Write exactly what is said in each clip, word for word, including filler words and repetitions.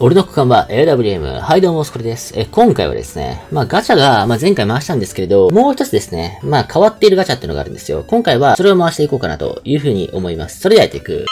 俺の区間は エーダブリューエム。はい、どうも、スコレです。え、今回はですね、まあガチャが、まあ前回回したんですけれど、もう一つですね、まあ変わっているガチャっていうのがあるんですよ。今回はそれを回していこうかなというふうに思います。それではやっていく。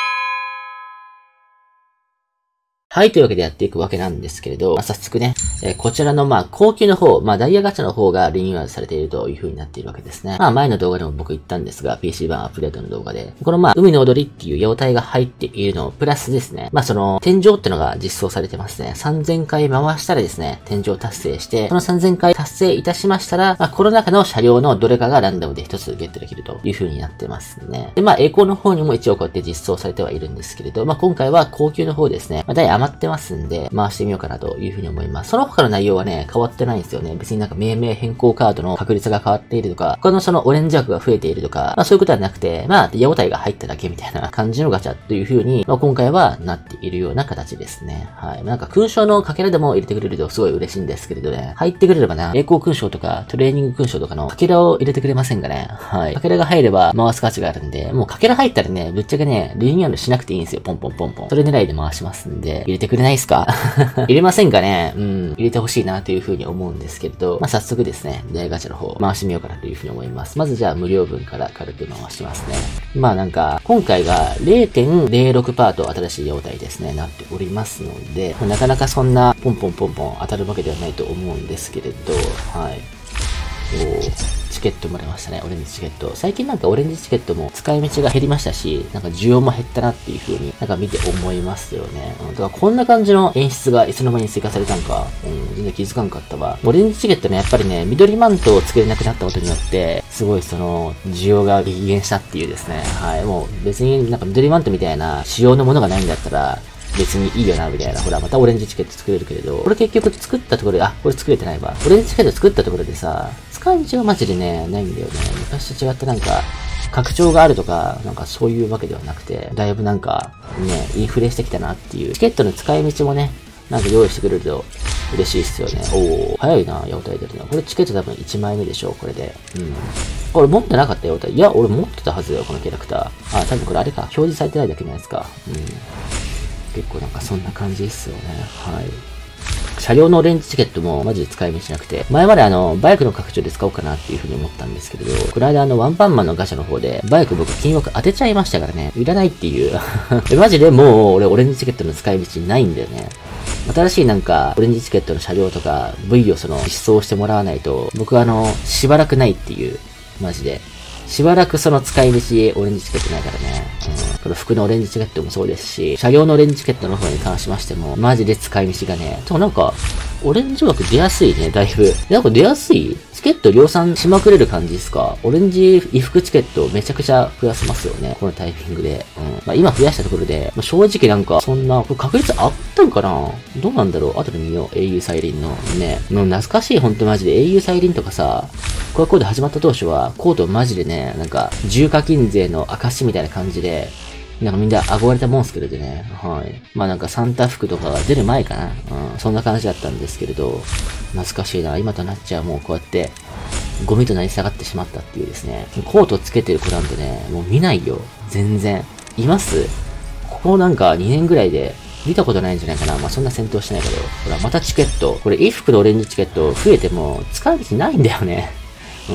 はい、というわけでやっていくわけなんですけれど、まあ、早速ね、えー、こちらのまあ高級の方、まあダイヤガチャの方がリニューアルされているという風になっているわけですね。まあ前の動画でも僕言ったんですが、ピーシー 版アップデートの動画で、このまあ海の踊りっていう妖体が入っているのプラスですね、まあその天井ってのが実装されてますね。さんぜんかい回したらですね、天井達成して、そのさんぜんかい達成いたしましたら、まあこの中の車両のどれかがランダムで一つゲットできるという風になってますね。でまあ栄光の方にも一応こうやって実装されてはいるんですけれど、まあ今回は高級の方ですね、まあダイヤ余ってますんで、回してみようかなというふうに思います。その他の内容はね、変わってないんですよね。別になんか命名変更カードの確率が変わっているとか、他のそのオレンジ枠が増えているとか、まあそういうことはなくて、まあ、ヤゴタイが入っただけみたいな感じのガチャというふうに、まあ今回はなっているような形ですね。はい。なんか勲章のかけらでも入れてくれるとすごい嬉しいんですけれどね。入ってくれればな、栄光勲章とかトレーニング勲章とかのかけらを入れてくれませんかね。はい。かけらが入れば回す価値があるんで、もうかけら入ったらね、ぶっちゃけね、リニューアルしなくていいんですよ。ポンポンポンポン。それ狙いで回しますんで、入れてくれないですか入れますせんかね、うん、入れてほしいなというふうに思うんですけれど、まあ、早速ですね、大ガチャの方回してみようかなというふうに思います。まずじゃあ無料分から軽く回しますね。まあなんか、今回が れいてんれいろくパート新しい妖体ですね、なっておりますので、まあ、なかなかそんなポンポンポンポン当たるわけではないと思うんですけれど、はい。おー。チケットもらいましたね。オレンジチケット。最近なんかオレンジチケットも使い道が減りましたし、なんか需要も減ったなっていう風になんか見て思いますよね。うん、だからこんな感じの演出がいつの間に追加されたんか、うん、全然気づかんかったわ。オレンジチケットね、やっぱりね、緑マントを作れなくなったことによって、すごいその、需要が激減したっていうですね。はい。もう別になんか緑マントみたいな仕様のものがないんだったら、別にいいよな、みたいな。ほら、またオレンジチケット作れるけれど、これ結局作ったところで、あ、これ作れてないわ。オレンジチケット作ったところでさ、使い道がマジでね、ないんだよね。昔と違ってなんか、拡張があるとか、なんかそういうわけではなくて、だいぶなんか、ね、インフレしてきたなっていう。チケットの使い道もね、なんか用意してくれると嬉しいっすよね。おー、早いな、妖体出るな。これチケット多分いちまいめでしょ、これで。うん。これ持ってなかった妖体。いや、俺持ってたはずだよ、このキャラクター。あ、多分これあれか。表示されてないだけじゃないですか。うん。結構なんかそんな感じですよね。はい。車両のオレンジチケットもマジで使い道なくて、前まであの、バイクの拡張で使おうかなっていう風に思ったんですけれど、この間あの、ワンパンマンのガチャの方で、バイク僕金枠当てちゃいましたからね、いらないっていう。マジでもう俺オレンジチケットの使い道ないんだよね。新しいなんか、オレンジチケットの車両とか、V をその、実装してもらわないと、僕はあの、しばらくないっていう、マジで。しばらくその使い道、オレンジチケットないからね。うん。この服のオレンジチケットもそうですし、車両のオレンジチケットの方に関しましても、マジで使い道がね。でもなんか、オレンジ枠出やすいね、だいぶ。なんか出やすいチケット量産しまくれる感じですか？オレンジ衣服チケットめちゃくちゃ増やせますよね。このタイミングで。うん。まあ今増やしたところで、まあ、正直なんか、そんな、これ確率あったんかな？どうなんだろう？後で見よう。英雄サイリンのね。もう懐かしい、ほんとマジで。英雄サイリンとかさ、これコード始まった当初は、コードマジでね、なんか、重課金税の証みたいな感じで、なんかみんな憧れたモンスケルでね、はい。まあなんかサンタ服とかが出る前かな。うん、そんな感じだったんですけれど、懐かしいな。今となっちゃもうこうやって、ゴミとなり下がってしまったっていうですね。コートつけてる子なんてね、もう見ないよ。全然。います？ここなんかにねんぐらいで、見たことないんじゃないかな。まあそんな戦闘してないけど。ほら、またチケット。これ、衣服のオレンジチケット増えても、使う道ないんだよね。うん。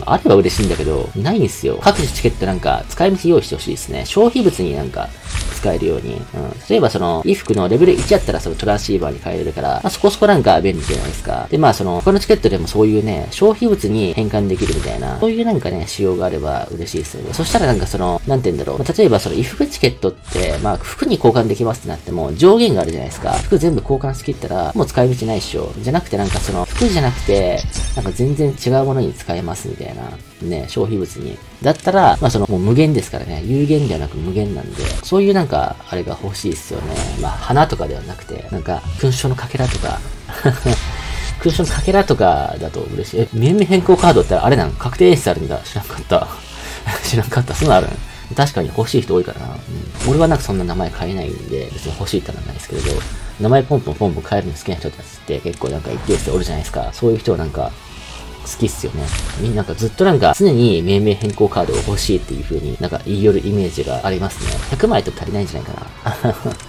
あれば嬉しいんだけど、ないんすよ。各自チケットなんか、使い道用意してほしいですね。消費物になんか、使えるように。うん。例えばその、衣服のレベルいちやったらそのトランシーバーに変えれるから、まあそこそこなんか便利じゃないですか。で、まあその、他のチケットでもそういうね、消費物に変換できるみたいな、そういうなんかね、仕様があれば嬉しいですよね。そしたらなんかその、なんて言うんだろう。まあ、例えばその、衣服チケットって、まあ服に交換できますってなっても、上限があるじゃないですか。服全部交換しきったら、もう使い道ないっしょ。じゃなくてなんかその、服じゃなくて、なんか全然違うものに使えますみたいな、ね、消費物に。だったら、まあその、もう無限ですからね。有限ではなく無限なんで、そういうなんか、あれが欲しいっすよね。まあ、花とかではなくて、なんか、勲章のかけらとか、勲章のかけらとかだと嬉しい。え、命名変更カードってあれなん？確定演出あるんだ。知らんかった。知らんかった。そんなのあるん？確かに欲しい人多いからな。うん。俺はなんかそんな名前変えないんで、別に欲しいってのはないですけれど、名前ポンポンポンポン変えるの好きな人たちって結構なんか一定数おるじゃないですか。そういう人はなんか、好きっすよね。みんななんかずっとなんか常に命名変更カードを欲しいっていう風になんか言い寄るイメージがありますね。ひゃくまいと足りないんじゃないかな。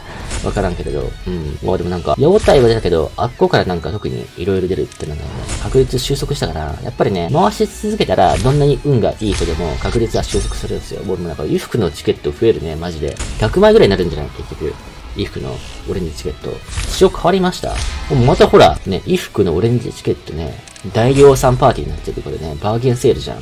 わからんけれど。うん。まあでもなんか、八体は出たけど、あっこからなんか特に色々出るってのがね、確率収束したから、やっぱりね、回し続けたら、どんなに運がいい人でも確率は収束するんですよ。俺もなんか、衣服のチケット増えるね、マジで。ひゃくまいぐらいになるんじゃない結局。衣服のオレンジチケット。仕様変わりました。もうまたほら、ね、衣服のオレンジチケットね、大量産パーティーになってるこれね、バーゲンセールじゃん。うん。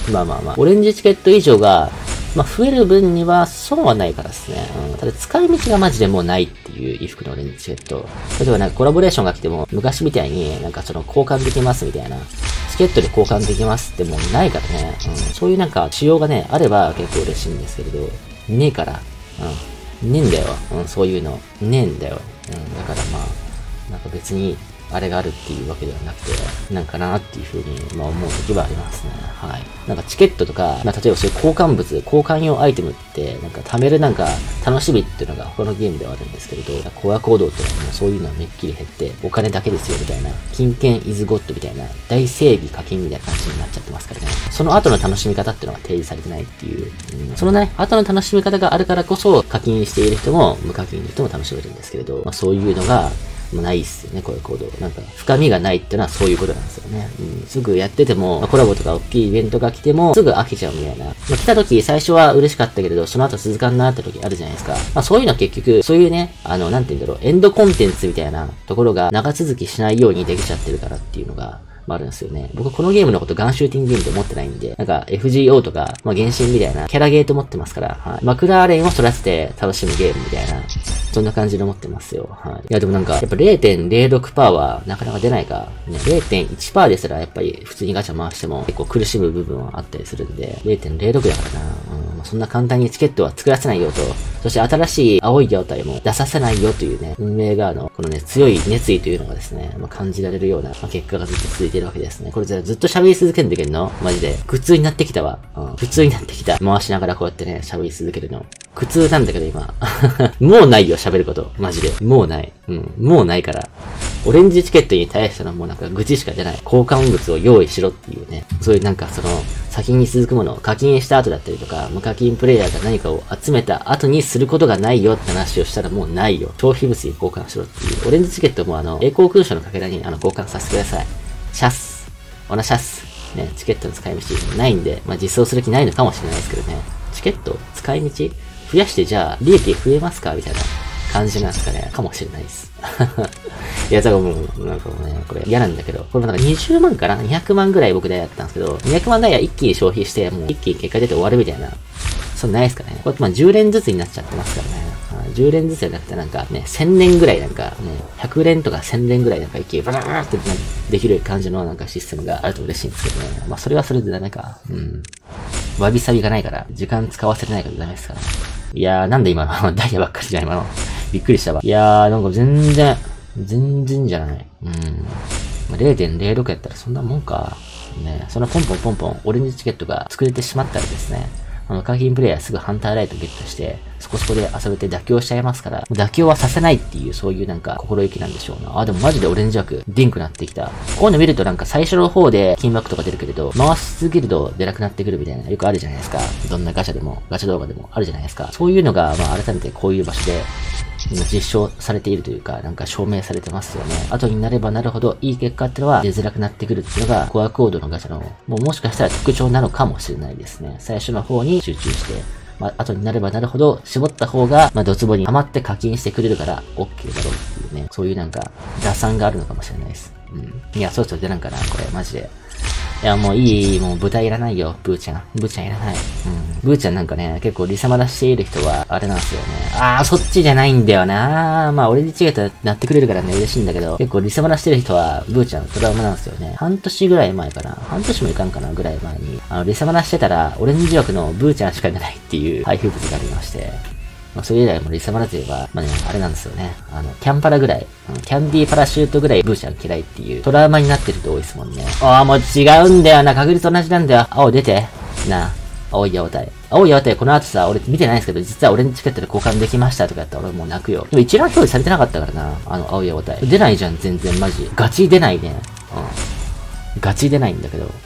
まあまあまあ、オレンジチケット以上が、まあ増える分には損はないからですね。うん。ただ使い道がマジでもうないっていう衣服のオレンジチケット。例えばなんかコラボレーションが来ても、昔みたいになんかその交換できますみたいな。チケットで交換できますってもうないからね。うん。そういうなんか仕様がね、あれば結構嬉しいんですけれど、ねえから。うん。ねえんだよ。うん、そういうの。ねえんだよ。うん。だからまあ、なんか別に、あれがあるっていうわけではなくて、なんかなっていう風に、まあ思う時はありますね。はい。なんかチケットとか、まあ例えばそういう交換物、交換用アイテムって、なんか貯めるなんか楽しみっていうのが他のゲームではあるんですけれど、コア行動っていうのはもうそういうのはめっきり減って、お金だけですよみたいな、金券イズゴッドみたいな、大正義課金みたいな感じになっちゃってますからね。その後の楽しみ方っていうのが提示されてないっていう、うん、そのね、後の楽しみ方があるからこそ、課金している人も無課金の人も楽しめるんですけれど、まあそういうのが、もうないっすよね、こういう行動。なんか、深みがないってのはそういうことなんですよね。うん、すぐやってても、まあ、コラボとか大きいイベントが来ても、すぐ飽きちゃうみたいな。まあ、来た時、最初は嬉しかったけれど、その後続かんなって時あるじゃないですか。まあ、そういうのは結局、そういうね、あの、なんて言うんだろう、エンドコンテンツみたいなところが長続きしないようにできちゃってるからっていうのが、まあ、あるんですよね。僕このゲームのことガンシューティングゲームと思ってないんで、なんか エフジーオー とか、まあ、原神みたいなキャラゲーと思ってますから、はい。マクラーレンを育てて楽しむゲームみたいな、そんな感じで思ってますよ。はい。いやでもなんか、やっぱ れいてんれいろくパーセント はなかなか出ないか、ね、れいてんいちパーセント ですらやっぱり普通にガチャ回しても結構苦しむ部分はあったりするんで、れいてんれいろく だからな。うん、そんな簡単にチケットは作らせないよと、そして新しい青い状態も出させないよというね、運営側のこのね、強い熱意というのがですね、まあ、感じられるような、まあ、結果がずっと続いているわけですね。これじゃずっと喋り続けんといけんのマジで。苦痛になってきたわ。うん。苦痛になってきた。回しながらこうやってね、喋り続けるの。苦痛なんだけど今。もうないよ、喋ること。マジで。もうない。うん。もうないから。オレンジチケットに対してのもうなんか愚痴しか出ない。交換物を用意しろっていうね。そういうなんかその、先に続くものを課金した後だったりとか、無課金プレイヤーが何かを集めた後にすることがないよって話をしたらもうないよ。消費物に交換しろっていう。オレンジチケットもあの、栄光勲章のかけらにあの、交換させてください。シャス。オナシャス。ね、チケットの使い道ないんで、まあ、実装する気ないのかもしれないですけどね。チケット使い道増やしてじゃあ、利益増えますかみたいな感じなんですかね。かもしれないです。いや、だからもう、なんかもうね、これ嫌なんだけど、これもなんかにじゅうまんかな ?にひゃくまんぐらい僕でやったんですけど、にひゃくまんダイヤ一気に消費して、もう一気に結果出て終わるみたいな。そんなないですかね。こうやってまあじゅう連ずつになっちゃってますからね。じゅう連ずつじゃなくてなんかね、せん連ぐらいなんかね、ひゃく連とかせん連ぐらいなんか一気にバラバラってできる感じのなんかシステムがあると嬉しいんですけどね。まあそれはそれでダメか。うん。わびさびがないから、時間使わせてないからダメですからね。いやー、なんで今のダイヤばっかりじゃん、今の。びっくりしたわ。いやー、なんか全然、全然じゃない。うん。まあ、れいてんれいろく やったらそんなもんか。ね、そのポンポンポンポンオレンジチケットが作れてしまったらですね、あの、課金プレイヤーすぐハンターライトゲットして、そこそこで遊べて妥協しちゃいますから、妥協はさせないっていう、そういうなんか、心意気なんでしょうな。あ、でもマジでオレンジ枠、ディンクなってきた。こういうの見るとなんか最初の方で金枠とか出るけれど、回しすぎると出なくなってくるみたいな、よくあるじゃないですか。どんなガチャでも、ガチャ動画でもあるじゃないですか。そういうのが、まあ改めてこういう場所で、今実証されているというか、なんか証明されてますよね。後になればなるほど、いい結果ってのは出づらくなってくるっていうのが、コアコードのガチャの、もうもしかしたら特徴なのかもしれないですね。最初の方に集中して、まあ、後になればなるほど、絞った方が、まあ、ドツボにハマって課金してくれるから、OK だろうっていうね、そういうなんか、打算があるのかもしれないです。うん。いや、そろそろ出なんかな、これ、マジで。いや、もういい、もう豚いらないよ、ブーちゃん。ブーちゃんいらない。うん。ブーちゃんなんかね、結構リサマラしている人は、あれなんですよね。あー、そっちじゃないんだよなー。まあ、俺に違えたらなってくれるからね、嬉しいんだけど、結構リサマラしてる人は、ブーちゃんのトラウマなんですよね。半年ぐらい前かな。半年もいかんかな、ぐらい前に。あの、リサマラしてたら、オレンジ枠のブーちゃんしか出ないっていう配布物がありまして。まあ、それ以来もリサマラ勢は、まあね、あれなんですよね。あの、キャンパラぐらい、キャンディーパラシュートぐらいブーちゃん嫌いっていうトラウマになってる人多いですもんね。ああ、もう違うんだよな。確率同じなんだよ。青出て。なあ。青い青体。青い青体この後さ、俺見てないんですけど、実は俺のチケットで交換できましたとかやったら俺もう泣くよ。でも一覧表示されてなかったからな。あの、青い青体。出ないじゃん、全然マジ。ガチ出ないね。うん。ガチ出ないんだけど。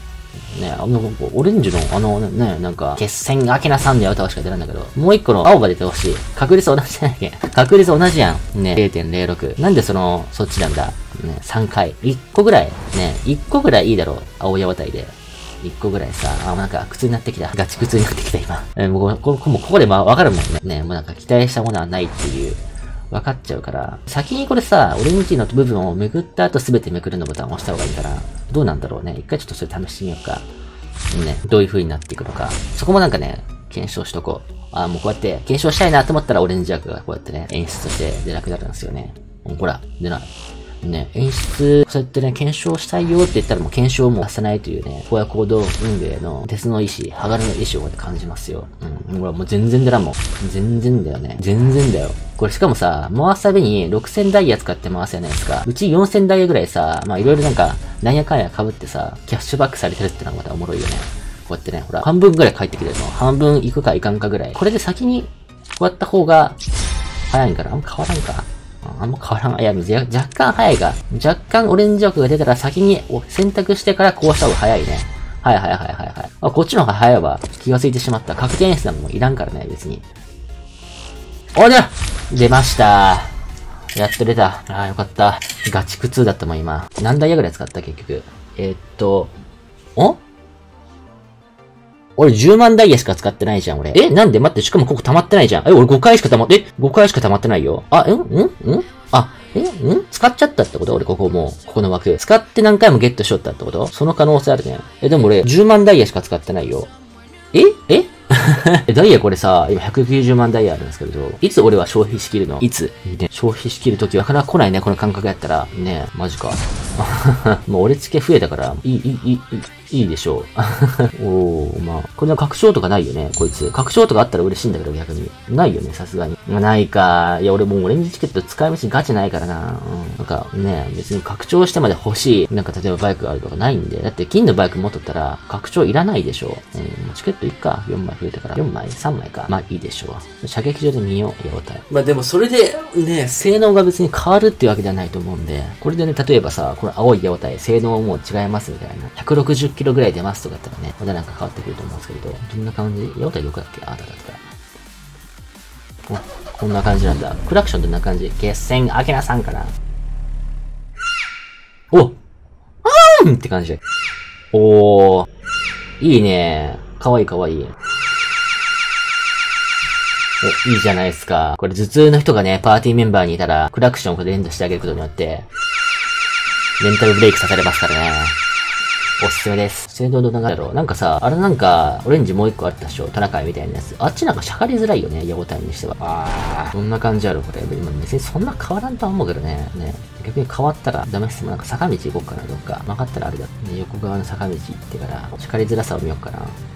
ね、あの、オレンジの、あのね、なんか、決戦アキナさんでやるとしか出ないんだけど、もう一個の青が出てほしい。確率同じじゃないけん。確率同じやん。ね、れいてんれいろく。なんでその、そっちなんだ。ね、さんかい。いっこぐらい、ね、いっこぐらいいいだろう。青矢渡りで。いっこぐらいさ、あ、なんか、苦痛になってきた。ガチ苦痛になってきた、今。えー、もう、ここ、もうここでまあ、わかるもんね。ね、もうなんか期待したものはないっていう。分かっちゃうから、先にこれさ、オレンジの部分をめくった後すべてめくるのボタンを押した方がいいから、どうなんだろうね。一回ちょっとそれ試してみようか。ね、どういう風になっていくのか。そこもなんかね、検証しとこう。あ、もうこうやって、検証したいなと思ったらオレンジ枠がこうやってね、演出として出なくなるんですよね。ほら、出ない。ね、演出、そうやってね、検証したいよって言ったらもう検証も出さないというね、荒野行動運営の鉄の意志、鋼の意志を感じますよ。うん。ほら、もう全然出らんもん。全然だよね。全然だよ。これしかもさ、回すたびにろくせんダイヤ使って回すじゃないですか。うちよんせんダイヤぐらいさ、まあいろいろなんか、なんやかんや被ってさ、キャッシュバックされてるってのはまたおもろいよね。こうやってね、ほら、半分ぐらい返ってきてるの。半分行くか行かんかぐらい。これで先に、こうやった方が、早いんかな。あんま変わらんか。あんま変わらん。いや、若干早いが。若干オレンジ枠が出たら先に選択してからこうした方が早いね。はいはいはいはいはい。あ、こっちの方が早いわ。気がついてしまった。確定演出なのもいらんからね、別に。おで出ました。やっと出た。ああ、よかった。ガチ苦痛だったもん、今。何ダイヤぐらい使った結局。えー、っと、お俺じゅうまんダイヤしか使ってないじゃん、俺。えなんで待って、しかもここ溜まってないじゃん。え、俺ごかいしか溜まって、え ?ご 回しか溜まってないよ。あ、んんんあ、えん使っちゃったってこと俺ここもう、ここの枠。使って何回もゲットしとったってことその可能性あるね。え、でも俺じゅうまんダイヤしか使ってないよ。ええダイヤこれさ、今ひゃくきゅうじゅうまんダイヤあるんですけれど、いつ俺は消費しきるのいつ、ね、消費しきるときはなかなか来ないね、この感覚やったら。ねマジか。もう俺付け増えたから、いい、いい、いい、いいでしょう。おー、まあ。これの拡張とかないよね、こいつ。拡張とかあったら嬉しいんだけど、逆に。ないよね、さすがに。ないか。いや、俺もうオレンジチケット使い道ガチないからな。うん。なんかね、別に拡張してまで欲しい。なんか例えばバイクがあるとかないんで。だって金のバイク持っとったら、拡張いらないでしょ。うん。チケットいっか。よんまい増えたから。よんまい ?さんまいか。まあいいでしょう。射撃場で見よう、やろうたい。まあでもそれで、ね、性能が別に変わるっていうわけではないと思うんで、これでね、例えばさ、この青いヤオタイ、性能もう違いますみたいな。ひゃくろくじゅっキロぐらい出ますとかだったらね、まだなんか変わってくると思うんですけれど、どんな感じヤオタイどこだっけあ、だだった。お、こんな感じなんだ。クラクションどんな感じ決戦、アキナさんかなおあーんって感じ。おー。いいねかわいいかわいい。お、いいじゃないですか。これ頭痛の人がね、パーティーメンバーにいたら、クラクションを連打してあげることによって、メンタルブレイクさせれますからね。おすすめです。性能どんなだろうなんかさ、あれなんか、オレンジもう一個あったでしょトナカイみたいなやつ。あっちなんかしゃかりづらいよね、ヤゴタイにしては。あー、どんな感じあるこれ。今別にそんな変わらんとは思うけどね。ね。逆に変わったらダメっすもん。なんか坂道行こうかな、どっか。曲がったらあれだ。ね、横側の坂道行ってから、しゃかりづらさを見ようかな。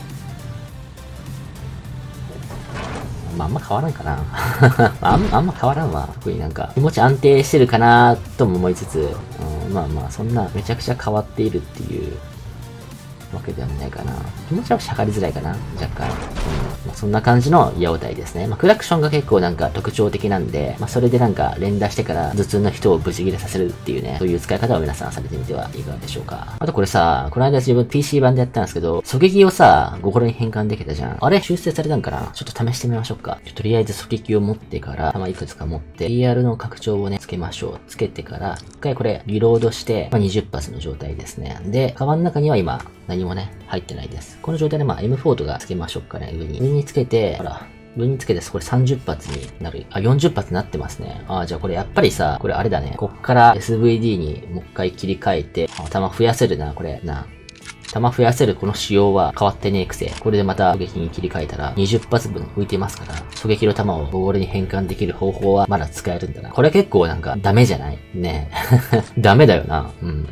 まあ、あんま変わらんかな。あんま、あんま変わらんわ。特になんか、気持ち安定してるかなとも思いつつ、うん、まあまあ、そんなめちゃくちゃ変わっているっていうわけではないかな。気持ちはしゃかりづらいかな若干。うんまあ、そんな感じのヤオタイですね。まあ、クラクションが結構なんか特徴的なんで、まあ、それでなんか連打してから頭痛の人をブチ切れさせるっていうね、そういう使い方を皆さんされてみてはいかがでしょうか。あとこれさ、この間自分 ピーシー 版でやったんですけど、狙撃をさ、ゴコロに変換できたじゃん。あれ修正されたんかなちょっと試してみましょうか。とりあえず狙撃を持ってから、弾いくつか持って、ピーアール の拡張をね、つけましょう。つけてから、一回これ、リロードして、まあ、にじゅっ発の状態ですね。で、カバンの中には今、何もね、入ってないです。この状態でまあ エムフォー とかつけましょうかね、上に。上につけて、ほら、上につけて、これさんじゅっ発になる。あ、よんじゅっ発になってますね。あ、じゃあこれやっぱりさ、これあれだね。こっから エスブイディー にもう一回切り替えて、弾増やせるな、これ。な。弾増やせるこの仕様は変わってねえくせ。これでまた狙撃に切り替えたらにじゅっ発分浮いてますから、狙撃の弾をボールに変換できる方法はまだ使えるんだな。これ結構なんかダメじゃないねえ。ダメだよな。うん。